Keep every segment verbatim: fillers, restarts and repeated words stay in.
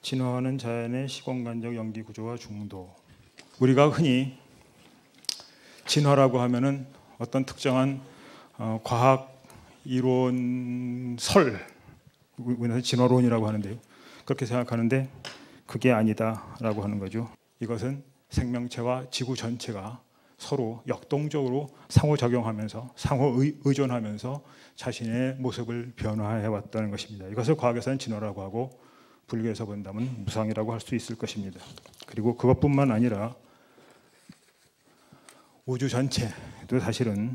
진화하는 자연의 시공간적 연기 구조와 중도. 우리가 흔히 진화라고 하면은 어떤 특정한 어, 과학 이론설, 우리는 진화론이라고 하는데요. 그렇게 생각하는데 그게 아니다라고 하는 거죠. 이것은 생명체와 지구 전체가 서로 역동적으로 상호작용하면서 상호 의존하면서 자신의 모습을 변화해 왔다는 것입니다. 이것을 과학에서는 진화라고 하고 불교에서 본다면 무상이라고 할 수 있을 것입니다. 그리고 그것뿐만 아니라 우주 전체도 사실은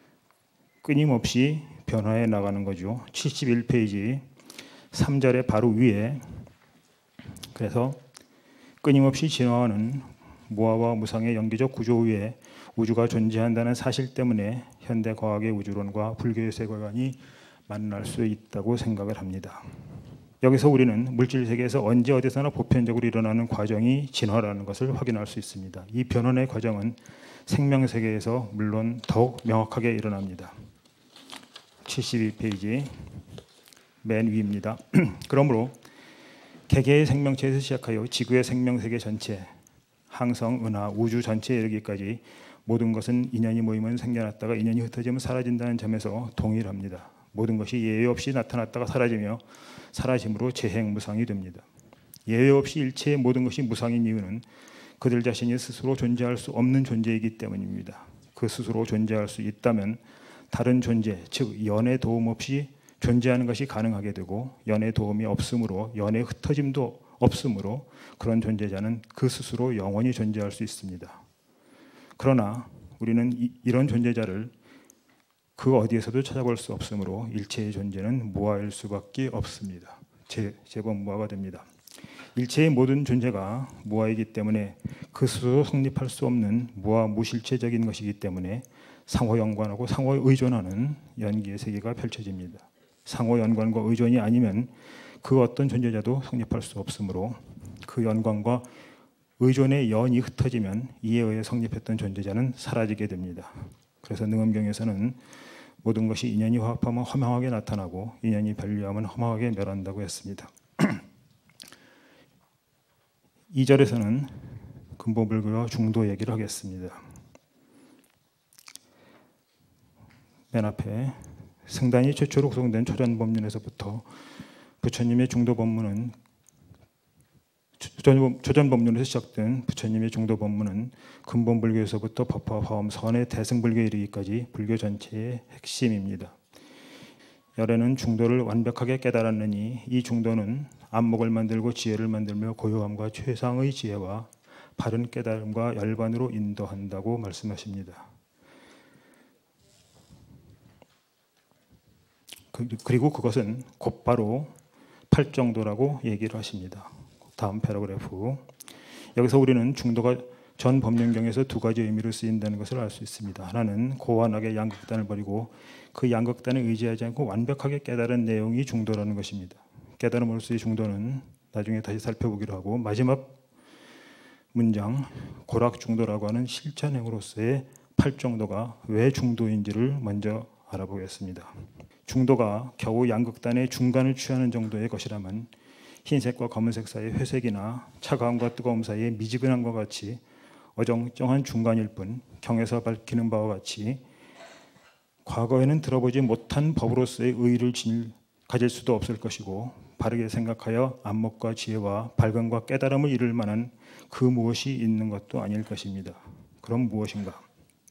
끊임없이 변화해 나가는 거죠. 칠십일 페이지 삼 절의 바로 위에, 그래서 끊임없이 진화하는 무아와 무상의 연기적 구조 위에 우주가 존재한다는 사실 때문에 현대 과학의 우주론과 불교의 세계관이 만날 수 있다고 생각을 합니다. 여기서 우리는 물질 세계에서 언제 어디서나 보편적으로 일어나는 과정이 진화라는 것을 확인할 수 있습니다. 이 변화의 과정은 생명 세계에서 물론 더욱 명확하게 일어납니다. 칠십이 페이지 맨 위입니다. 그러므로 개개의 생명체에서 시작하여 지구의 생명세계 전체, 항성, 은하, 우주 전체에 이르기까지 모든 것은 인연이 모이면 생겨났다가 인연이 흩어지면 사라진다는 점에서 동일합니다. 모든 것이 예외 없이 나타났다가 사라지며 사라짐으로 재행무상이 됩니다. 예외 없이 일체의 모든 것이 무상인 이유는 그들 자신이 스스로 존재할 수 없는 존재이기 때문입니다. 그 스스로 존재할 수 있다면 다른 존재, 즉 연의 도움 없이 존재하는 것이 가능하게 되고 연의 도움이 없으므로 연의 흩어짐도 없으므로 그런 존재자는 그 스스로 영원히 존재할 수 있습니다. 그러나 우리는 이, 이런 존재자를 그 어디에서도 찾아볼 수 없으므로 일체의 존재는 무아일 수밖에 없습니다. 제, 제법 무아가 됩니다. 일체의 모든 존재가 무아이기 때문에 그 스스로 성립할 수 없는 무아 무실체적인 것이기 때문에 상호 연관하고 상호 의존하는 연기의 세계가 펼쳐집니다. 상호 연관과 의존이 아니면 그 어떤 존재자도 성립할 수 없으므로 그 연관과 의존의 연이 흩어지면 이에 의해 성립했던 존재자는 사라지게 됩니다. 그래서 능엄경에서는 모든 것이 인연이 화합하면 허망하게 나타나고 인연이 변리하면 허망하게 멸한다고 했습니다. 이 절에서는 근본불교와 중도 얘기를 하겠습니다. 맨 앞에 승단이 최초로 구성된 초전법륜에서부터 부처님의 중도 법문은 초전법륜에서 시작된 부처님의 중도 법문은 근본불교에서부터 법화, 화엄, 선의 대승불교에 이르기까지 불교 전체의 핵심입니다. 열애는 중도를 완벽하게 깨달았느니 이 중도는 안목을 만들고 지혜를 만들며 고요함과 최상의 지혜와 바른 깨달음과 열반으로 인도한다고 말씀하십니다. 그리고 그것은 곧바로 팔정도라고 얘기를 하십니다. 다음 패러그래프. 여기서 우리는 중도가 전 법륜경에서 두 가지 의미로 쓰인다는 것을 알 수 있습니다. 하나는 고와 낙의 양극단을 버리고 그 양극단에 의지하지 않고 완벽하게 깨달은 내용이 중도라는 것입니다. 깨달음으로서의 중도는 나중에 다시 살펴보기로 하고, 마지막 문장 고락중도라고 하는 실천행으로서의 팔정도가 왜 중도인지를 먼저 알아보겠습니다. 중도가 겨우 양극단의 중간을 취하는 정도의 것이라면 흰색과 검은색 사이의 회색이나 차가움과 뜨거움 사이의 미지근함과 같이 어정쩡한 중간일 뿐 경에서 밝히는 바와 같이 과거에는 들어보지 못한 법으로서의 의의를 가질 수도 없을 것이고 바르게 생각하여 안목과 지혜와 발견과 깨달음을 이룰 만한 그 무엇이 있는 것도 아닐 것입니다. 그럼 무엇인가?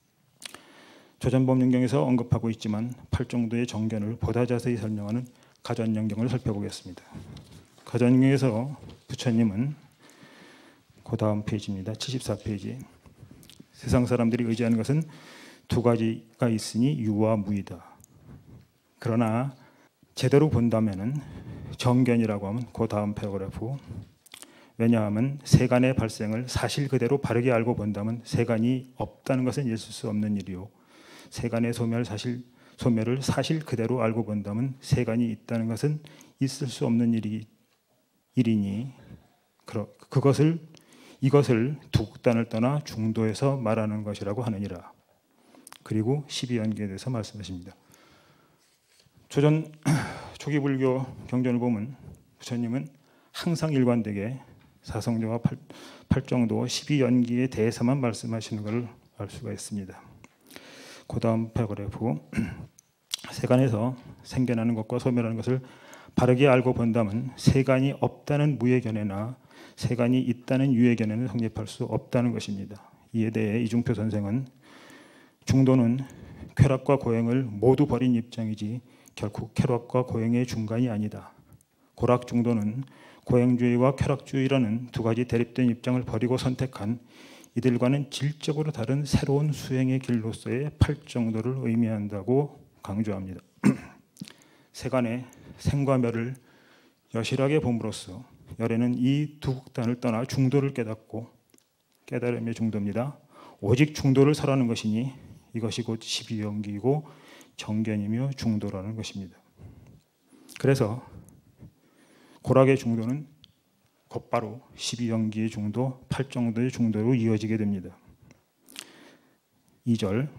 조전법륜경에서 언급하고 있지만 팔정도의 정견을 보다 자세히 설명하는 가전연경을 살펴보겠습니다. 가전연경에서 부처님은 그 다음 페이지입니다. 칠십사 페이지. 세상 사람들이 의지하는 것은 두 가지가 있으니 유와 무이다. 그러나 제대로 본다면은 정견이라고 하면 그 다음 패러그래프. 왜냐하면 세간의 발생을 사실 그대로 바르게 알고 본다면 세간이 없다는 것은 있을 수 없는 일이요. 세간의 소멸 사실 소멸을 사실 그대로 알고 본다면 세간이 있다는 것은 있을 수 없는 일이 일이니 그것을 이것을 두 극단을 떠나 중도에서 말하는 것이라고 하느니라. 그리고 십이 연계에 대해서 말씀하십니다. 초전 초기 불교 경전을 보면 부처님은 항상 일관되게 사성조와 팔, 팔정도 십이 연기에 대해서만 말씀하시는 것을 알 수가 있습니다. 그 다음 패러그래프, 세간에서 생겨나는 것과 소멸하는 것을 바르게 알고 본다면 세간이 없다는 무예견에나 세간이 있다는 유예견에는 성립할 수 없다는 것입니다. 이에 대해 이중표 선생은 중도는 쾌락과 고행을 모두 버린 입장이지 결코 쾌락과 고행의 중간이 아니다. 고락 중도는 고행주의와 쾌락주의라는 두 가지 대립된 입장을 버리고 선택한 이들과는 질적으로 다른 새로운 수행의 길로서의 팔정도를 의미한다고 강조합니다. 세간의 생과 멸을 여실하게 봄으로써 열애는 이 두 극단을 떠나 중도를 깨닫고 깨달음의 중도입니다. 오직 중도를 설하는 것이니 이것이 곧 십이연기이고 정견이며 중도라는 것입니다. 그래서 고락의 중도는 곧바로 십이연기의 중도, 팔정도의 중도로 이어지게 됩니다. 이 절,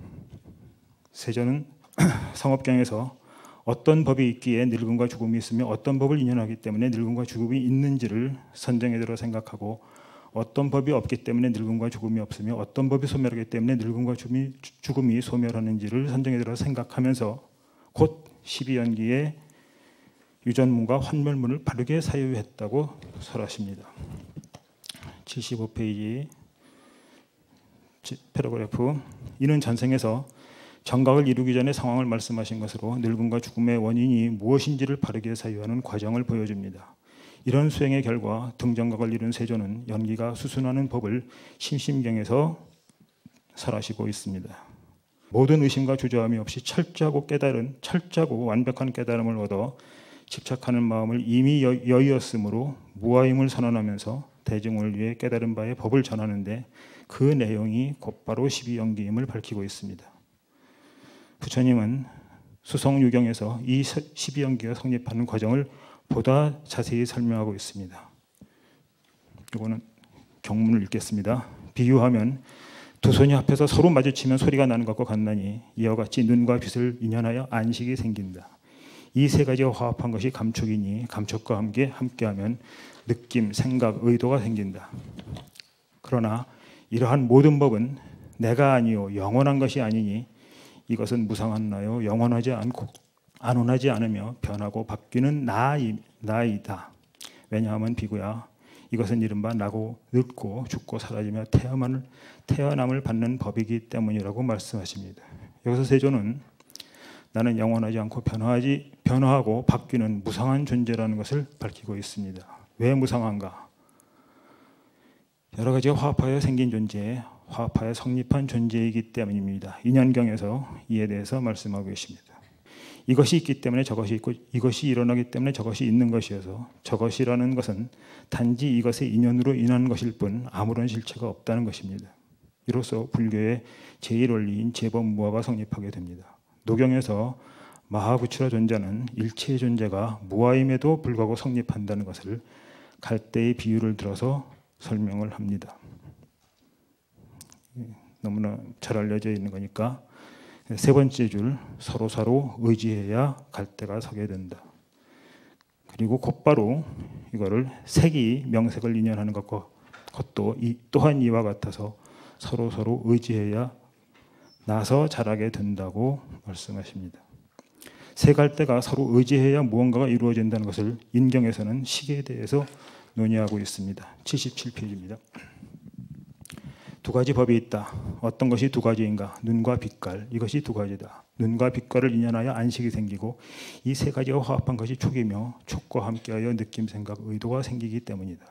세존은 성업경에서 어떤 법이 있기에 늙음과 죽음이 있으며 어떤 법을 인연하기 때문에 늙음과 죽음이 있는지를 선정에 들어 생각하고 어떤 법이 없기 때문에 늙음과 죽음이 없으며 어떤 법이 소멸하기 때문에 늙음과 죽음이, 죽음이 소멸하는지를 선정에 들어 생각하면서 곧 십이연기의 유전문과 환멸문을 바르게 사유했다고 설하십니다. 칠십오 페이지 패러그래프, 이는 전생에서 정각을 이루기 전에 상황을 말씀하신 것으로 늙음과 죽음의 원인이 무엇인지를 바르게 사유하는 과정을 보여줍니다. 이런 수행의 결과 등정각을 이룬 세존은 연기가 수순하는 법을 심심경에서 설하시고 있습니다. 모든 의심과 주저함이 없이 철저하고 깨달은 철저하고 완벽한 깨달음을 얻어 집착하는 마음을 이미 여, 여의었으므로 무아임을 선언하면서 대중을 위해 깨달은 바의 법을 전하는데 그 내용이 곧바로 십이연기임을 밝히고 있습니다. 부처님은 수성유경에서 이 십이연기가 성립하는 과정을 보다 자세히 설명하고 있습니다. 이거는 경문을 읽겠습니다. 비유하면 두 손이 합해서 서로 마주치면 소리가 나는 것과 같나니 이와 같이 눈과 빛을 인연하여 안식이 생긴다. 이 세 가지가 화합한 것이 감촉이니 감촉과 함께 함께하면 느낌, 생각, 의도가 생긴다. 그러나 이러한 모든 법은 내가 아니요 영원한 것이 아니니 이것은 무상한나요 영원하지 않고 안온하지 않으며 변하고 바뀌는 나이, 나이다. 왜냐하면 비구야 이것은 이른바 나고 늙고 죽고 사라지며 태어남을, 태어남을 받는 법이기 때문이라고 말씀하십니다. 여기서 세존은 나는 영원하지 않고 변화하지, 변화하고 바뀌는 무상한 존재라는 것을 밝히고 있습니다. 왜 무상한가? 여러 가지 화합하여 생긴 존재, 화합하여 성립한 존재이기 때문입니다. 인연경에서 이에 대해서 말씀하고 계십니다. 이것이 있기 때문에 저것이 있고 이것이 일어나기 때문에 저것이 있는 것이어서 저것이라는 것은 단지 이것의 인연으로 인한 것일 뿐 아무런 실체가 없다는 것입니다. 이로써 불교의 제일 원리인 재범무아가 성립하게 됩니다. 노경에서 마하부추라 존재는 일체의 존재가 무아임에도 불구하고 성립한다는 것을 갈대의 비유를 들어서 설명을 합니다. 너무나 잘 알려져 있는 거니까 세 번째 줄, 서로 서로 의지해야 갈대가 서게 된다. 그리고 곧바로 이거를 색이 명색을 인연하는 것과 것도 이, 또한 이와 같아서 서로 서로 의지해야 나서 자라게 된다고 말씀하십니다. 세 갈대가 서로 의지해야 무언가가 이루어진다는 것을 인경에서는 시계에 대해서 논의하고 있습니다. 칠십칠 페이지입니다. 두 가지 법이 있다. 어떤 것이 두 가지인가? 눈과 빛깔. 이것이 두 가지다. 눈과 빛깔을 인연하여 안식이 생기고 이 세 가지가 화합한 것이 촉이며 촉과 함께하여 느낌, 생각, 의도가 생기기 때문이다.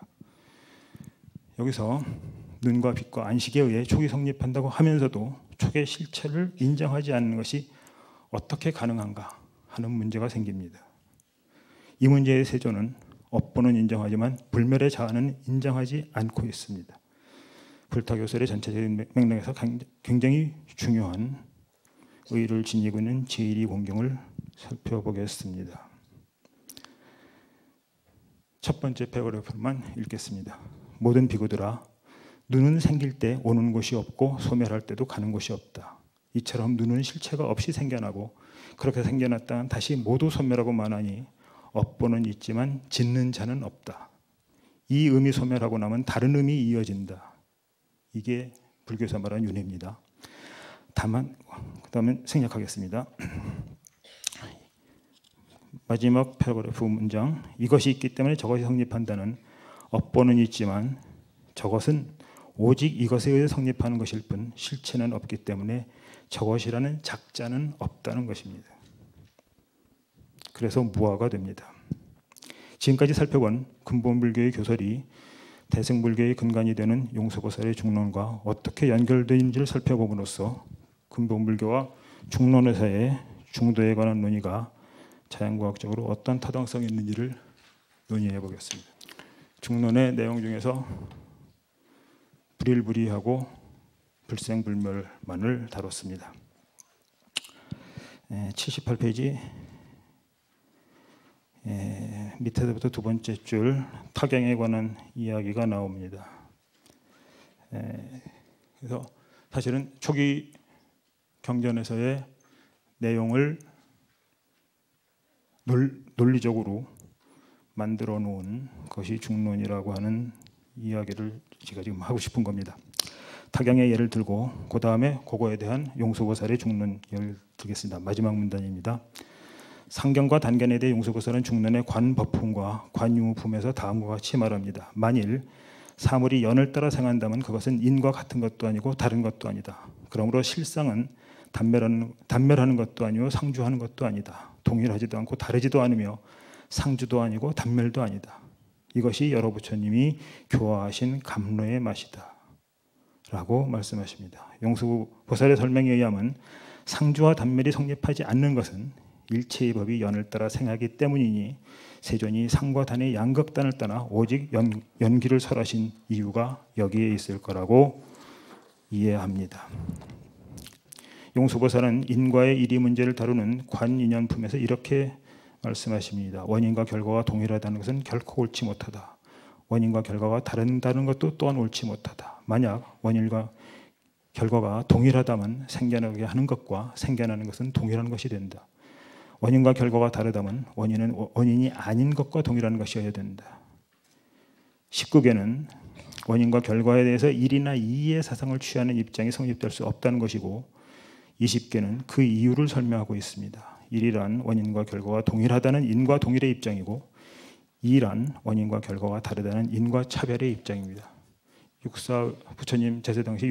여기서 눈과 빛과 안식에 의해 촉이 성립한다고 하면서도 촉의 실체를 인정하지 않는 것이 어떻게 가능한가 하는 문제가 생깁니다. 이 문제의 세존은 업보는 인정하지만 불멸의 자아는 인정하지 않고 있습니다. 불타교설의 전체적인 맥락에서 굉장히 중요한 의의를 지니고 있는 제일이 공경을 살펴보겠습니다. 첫 번째 패러그래프만 읽겠습니다. 모든 비구들아, 눈은 생길 때 오는 곳이 없고 소멸할 때도 가는 곳이 없다. 이처럼 눈은 실체가 없이 생겨나고 그렇게 생겨났다간 다시 모두 소멸하고 마나니 업보는 있지만 짓는 자는 없다. 이 의미 소멸하고 나면 다른 의미 이어진다. 이게 불교에서 말하는 윤회입니다. 다만 그 다음에 생략하겠습니다. 마지막 패러그래프 문장, 이것이 있기 때문에 저것이 성립한다는 업보는 있지만 저것은 오직 이것에 의해 성립하는 것일 뿐 실체는 없기 때문에 저것이라는 작자는 없다는 것입니다. 그래서 무아가 됩니다. 지금까지 살펴본 근본불교의 교설이 대승불교의 근간이 되는 용서보살의 중론과 어떻게 연결되는지를 살펴봄으로써 근본불교와 중론의 사이의 중도에 관한 논의가 자연과학적으로 어떤 타당성이 있는지를 논의해 보겠습니다. 중론의 내용 중에서 불일불이하고 불생불멸만을 다뤘습니다. 칠십팔 페이지 밑에서부터 두 번째 줄 타경에 관한 이야기가 나옵니다. 그래서 사실은 초기 경전에서의 내용을 논리적으로 만들어 놓은 것이 중론이라고 하는 이야기를 제가 지금 하고 싶은 겁니다. 타경의 예를 들고 그 다음에 그거에 대한 용서보살의 중론 예를 들겠습니다. 마지막 문단입니다. 상경과 단견에 대해 용서보살은 중론의 관법품과 관유품에서 다음과 같이 말합니다. 만일 사물이 연을 따라 생한다면 그것은 인과 같은 것도 아니고 다른 것도 아니다. 그러므로 실상은 단멸하는, 단멸하는 것도 아니고 상주하는 것도 아니다. 동일하지도 않고 다르지도 않으며 상주도 아니고 단멸도 아니다. 이것이 여러 부처님이 교화하신 감로의 맛이다 라고 말씀하십니다. 용서보살의 설명에 의하면 상주와 단멸이 성립하지 않는 것은 일체의 법이 연을 따라 생하기 때문이니 세존이 상과 단의 양극단을 떠나 오직 연, 연기를 설하신 이유가 여기에 있을 거라고 이해합니다. 용서보살은 인과의 일이 문제를 다루는 관인연품에서 이렇게 말씀하십니다. 원인과 결과가 동일하다는 것은 결코 옳지 못하다. 원인과 결과가 다른다는 것도 또한 옳지 못하다. 만약 원인과 결과가 동일하다면 생겨나게 하는 것과 생겨나는 것은 동일한 것이 된다. 원인과 결과가 다르다면 원인은 원인이 아닌 것과 동일한 것이어야 된다. 십구 계는 원인과 결과에 대해서 일이나 이의 사상을 취하는 입장이 성립될 수 없다는 것이고 이십 계는 그 이유를 설명하고 있습니다. 일이란 원인과 결과가 동일하다는 인과 동일의 입장이고 이란 원인과 결과가 다르다는 인과 차별의 입장입니다. 육사 부처님 제세 당시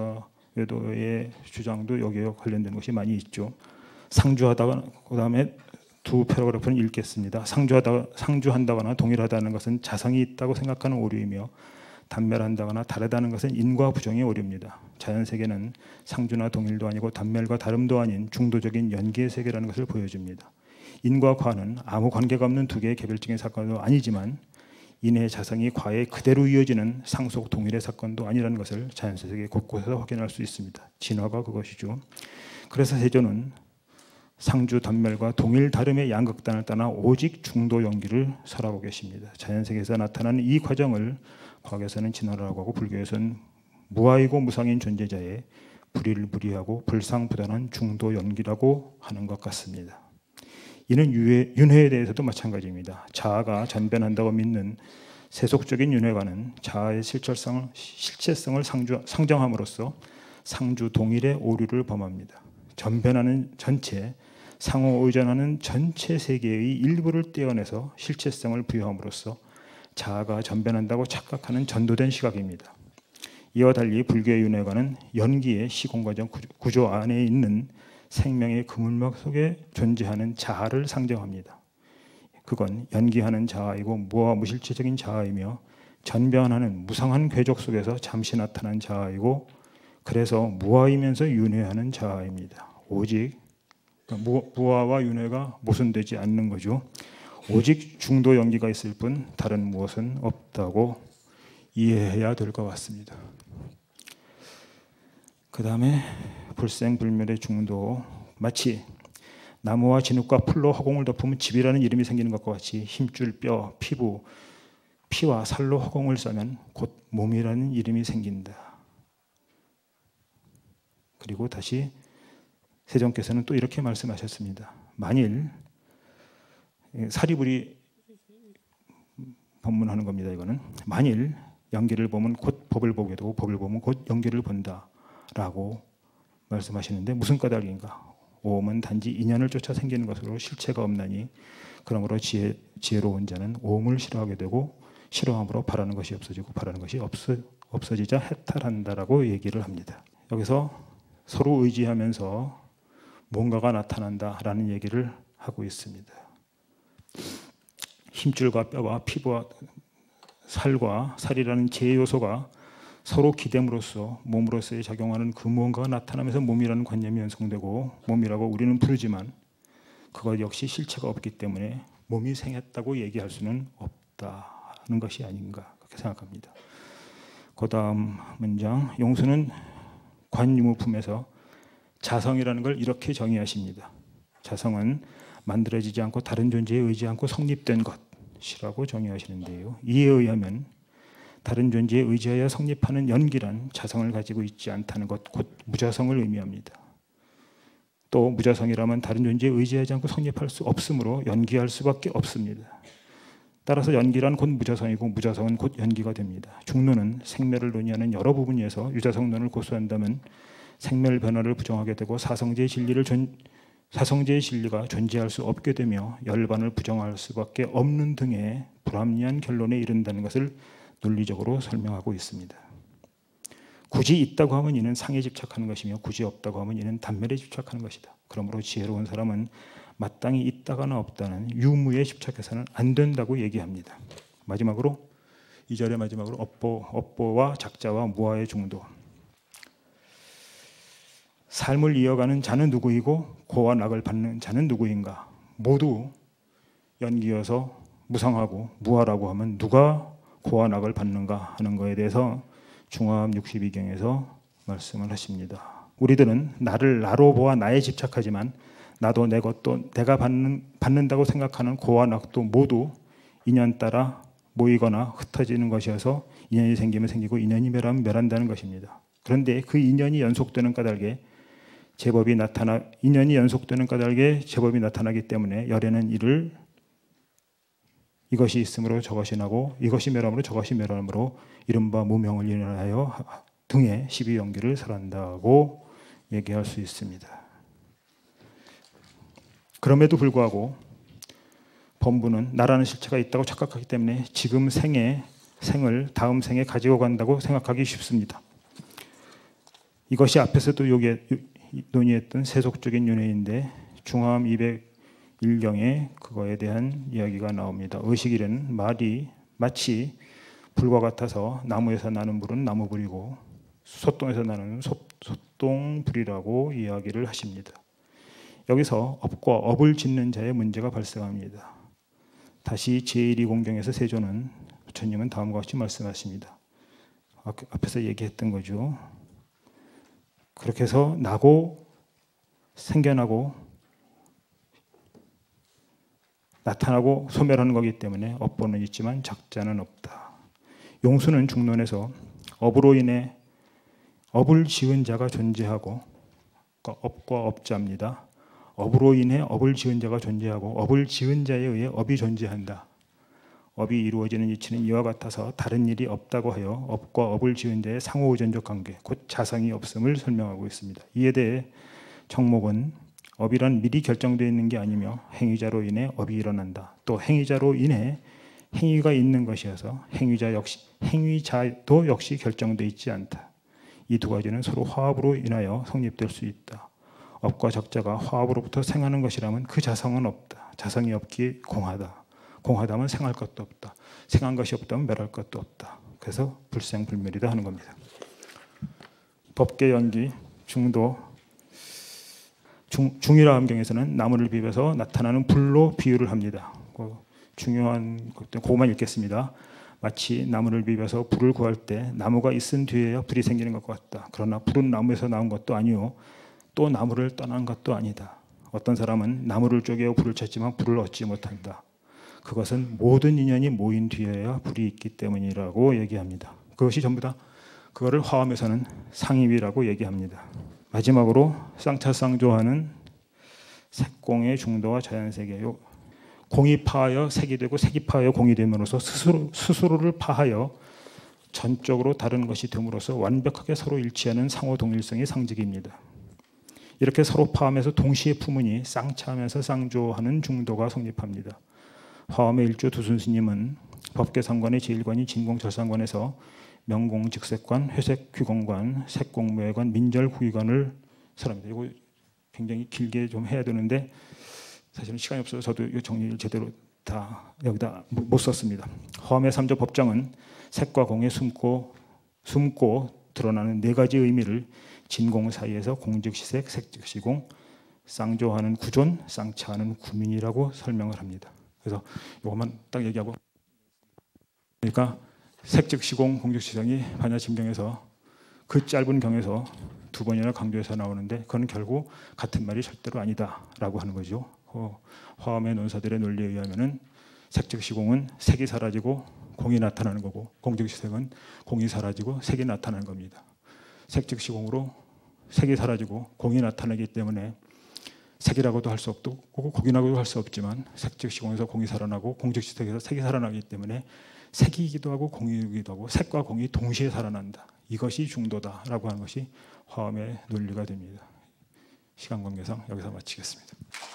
육사외도의 주장도 여기에 관련된 것이 많이 있죠. 상주하다가 그 다음에 두 패러그래프는 읽겠습니다. 상주하다, 상주한다거나 동일하다는 것은 자성이 있다고 생각하는 오류이며 단멸한다거나 다르다는 것은 인과 부정의 오류입니다. 자연세계는 상주나 동일도 아니고 단멸과 다름도 아닌 중도적인 연계의 세계라는 것을 보여줍니다. 인과 과는 아무 관계가 없는 두 개의 개별적인 사건도 아니지만 인의 자성이 과에 그대로 이어지는 상속 동일의 사건도 아니라는 것을 자연세계 곳곳에서 확인할 수 있습니다. 진화가 그것이죠. 그래서 세존은 상주 단멸과 동일 다름의 양극단을 떠나 오직 중도 연기를 설하고 계십니다. 자연세계에서 나타나는 이 과정을 과학에서는 진화라고 하고 불교에서는 무아이고 무상인 존재자의 불일불이하고 불상부단한 중도 연기라고 하는 것 같습니다. 이는 유해, 윤회에 대해서도 마찬가지입니다. 자아가 전변한다고 믿는 세속적인 윤회관은 자아의 실체성을, 실체성을 상주, 상정함으로써 상주 동일의 오류를 범합니다. 전변하는 전체, 상호 의존하는 전체 세계의 일부를 떼어내서 실체성을 부여함으로써 자아가 전변한다고 착각하는 전도된 시각입니다. 이와 달리 불교의 윤회관은 연기의 시공과정 구조 안에 있는 생명의 그물막 속에 존재하는 자아를 상정합니다. 그건 연기하는 자아이고 무아 무실체적인 자아이며 전변하는 무상한 궤적 속에서 잠시 나타난 자아이고 그래서 무아이면서 윤회하는 자아입니다. 오직 무아와 윤회가 모순되지 않는 거죠. 오직 중도 연기가 있을 뿐 다른 무엇은 없다고 이해해야 될 것 같습니다. 그 다음에 불생불멸의 중도, 마치 나무와 진흙과 풀로 허공을 덮으면 집이라는 이름이 생기는 것과 같이 힘줄 뼈, 피부, 피와 살로 허공을 써면 곧 몸이라는 이름이 생긴다. 그리고 다시 세존께서는 또 이렇게 말씀하셨습니다. 만일 사리불이 법문하는 겁니다. 이거는 만일 연기를 보면 곧 법을 보게 되고 법을 보면 곧 연기를 본다라고 말씀하시는데 무슨 까닭인가? 오음은 단지 인연을 쫓아 생기는 것으로 실체가 없나니 그러므로 지혜, 지혜로운 자는 오음을 싫어하게 되고 싫어함으로 바라는 것이 없어지고 바라는 것이 없어, 없어지자 해탈한다라고 얘기를 합니다. 여기서 서로 의지하면서 뭔가가 나타난다라는 얘기를 하고 있습니다. 힘줄과 뼈와 피부와 살과 살이라는 제요소가 서로 기댐으로써 몸으로서의 작용하는 그 무언가가 나타나면서 몸이라는 관념이 연성되고 몸이라고 우리는 부르지만 그것 역시 실체가 없기 때문에 몸이 생겼다고 얘기할 수는 없다는 것이 아닌가 그렇게 생각합니다. 그 다음 문장 용수는 관유무품에서 자성이라는 걸 이렇게 정의하십니다. 자성은 만들어지지 않고 다른 존재에 의지 않고 성립된 것이라고 정의하시는데요. 이에 의하면 다른 존재에 의지하여 성립하는 연기란 자성을 가지고 있지 않다는 것, 곧 무자성을 의미합니다. 또 무자성이라면 다른 존재에 의지하지 않고 성립할 수 없으므로 연기할 수밖에 없습니다. 따라서 연기란 곧 무자성이고 무자성은 곧 연기가 됩니다. 중론은 생멸을 논의하는 여러 부분에서 유자성론을 고수한다면 생멸 변화를 부정하게 되고 사성제의 진리를 존, 사성제의 진리가 존재할 수 없게 되며 열반을 부정할 수밖에 없는 등의 불합리한 결론에 이른다는 것을 논리적으로 설명하고 있습니다. 굳이 있다고 하면 이는 상에 집착하는 것이며 굳이 없다고 하면 이는 단멸에 집착하는 것이다. 그러므로 지혜로운 사람은 마땅히 있다거나 없다는 유무에 집착해서는 안 된다고 얘기합니다. 마지막으로 이 절의 마지막으로 업보, 업보와 작자와 무아의 중도. 삶을 이어가는 자는 누구이고 고와 낙을 받는 자는 누구인가? 모두 연기여서 무상하고 무아라고 하면 누가 고와 낙을 받는가 하는 것에 대해서 중화함 육십이 경에서 말씀을 하십니다. 우리들은 나를 나로 보아 나에 집착하지만 나도 내 것도 내가 받는, 받는다고 생각하는 고와 낙도 모두 인연 따라 모이거나 흩어지는 것이어서 인연이 생기면 생기고 인연이 멸하면 멸한다는 것입니다. 그런데 그 인연이 연속되는 까닭에 제법이 나타나 인연이 연속되는 까닭에 제법이 나타나기 때문에 열에는 이를 이것이 있으므로 저것이 나고 이것이 멸함으로 저것이 멸함으로 이른바 무명을 인하여 등의 십이연기를 설한다고 얘기할 수 있습니다. 그럼에도 불구하고 범부는 나라는 실체가 있다고 착각하기 때문에 지금 생에 생을 다음 생에 가지고 간다고 생각하기 쉽습니다. 이것이 앞에서도 요게, 논의했던 세속적인 윤회인데 중화함 이백일 경에 그거에 대한 이야기가 나옵니다. 의식이라는 말이 마치 불과 같아서 나무에서 나는 불은 나무불이고 솥동에서 나는 솥동불이라고 이야기를 하십니다. 여기서 업과 업을 짓는 자의 문제가 발생합니다. 다시 제일 공경에서 세조는 부처님은 다음과 같이 말씀하십니다. 앞에서 얘기했던 거죠. 그렇게 해서 나고 생겨나고 나타나고 소멸하는 거기 때문에 업보는 있지만 작자는 없다. 용수는 중론에서 업으로 인해 업을 지은 자가 존재하고 그러니까 업과 업자입니다. 업으로 인해 업을 지은 자가 존재하고 업을 지은 자에 의해 업이 존재한다. 업이 이루어지는 이치는 이와 같아서 다른 일이 없다고 하여 업과 업을 지은 자의 상호의존적 관계, 곧 자성이 없음을 설명하고 있습니다. 이에 대해 청목은 업이란 미리 결정되어 있는 게 아니며 행위자로 인해 업이 일어난다. 또 행위자로 인해 행위가 있는 것이어서 행위자 역시, 행위자도 역시 결정되어 있지 않다. 이 두 가지는 서로 화합으로 인하여 성립될 수 있다. 업과 적자가 화합으로부터 생하는 것이라면 그 자성은 없다. 자성이 없기에 공하다. 공하다면 생할 것도 없다. 생한 것이 없다면 멸할 것도 없다. 그래서 불생불멸이다 하는 겁니다. 법계 연기 중도 중, 중이라 함경에서는 나무를 비벼서 나타나는 불로 비유를 합니다. 그 중요한 것들 그것만 읽겠습니다. 마치 나무를 비벼서 불을 구할 때 나무가 있은 뒤에야 불이 생기는 것 같다. 그러나 불은 나무에서 나온 것도 아니요 또 나무를 떠난 것도 아니다. 어떤 사람은 나무를 쪼개어 불을 찾지만 불을 얻지 못한다. 그것은 모든 인연이 모인 뒤에야 불이 있기 때문이라고 얘기합니다. 그것이 전부 다 그거를 화엄에서는 상입이라고 얘기합니다. 마지막으로 쌍차쌍조하는 색공의 중도와 자연세계. 공이 파하여 색이 되고 색이 파하여 공이 됨으로써 스스로, 스스로를 파하여 전적으로 다른 것이 됨으로써 완벽하게 서로 일치하는 상호 동일성의 상징입니다. 이렇게 서로 파하면서 동시에 품으니 쌍차하면서 쌍조하는 중도가 성립합니다. 화엄의 일조 두순스님은 법계상관의 제일관이 진공철상관에서 명공직색관, 회색규공관, 색공무회관, 민절후의관을 설합니다. 이거 굉장히 길게 좀 해야 되는데 사실은 시간이 없어서 저도 이 정리를 제대로 다 여기다 못 썼습니다. 화엄의 삼조 법정은 색과 공에 숨고 숨고 드러나는 네 가지 의미를 진공 사이에서 공즉시색, 색즉시공, 쌍조하는 구존, 쌍차하는 구민이라고 설명을 합니다. 그래서 이것만 딱 얘기하고, 그러니까 색즉시공, 공즉시색이 반야심경에서 그 짧은 경에서 두 번이나 강조해서 나오는데 그건 결국 같은 말이 절대로 아니다라고 하는 거죠. 어, 화엄의 논사들의 논리에 의하면은 색즉시공은 색이 사라지고 공이 나타나는 거고, 공즉시색은 공이 사라지고 색이 나타나는 겁니다. 색즉시공으로 색이 사라지고 공이 나타나기 때문에 색이라고도 할 수 없고 공이라고도 할 수 없지만 색즉시공에서 공이 살아나고 공즉시색에서 색이 살아나기 때문에 색이기도 하고 공이기도 하고 색과 공이 동시에 살아난다. 이것이 중도다라고 하는 것이 화엄의 논리가 됩니다. 시간 관계상 여기서 마치겠습니다.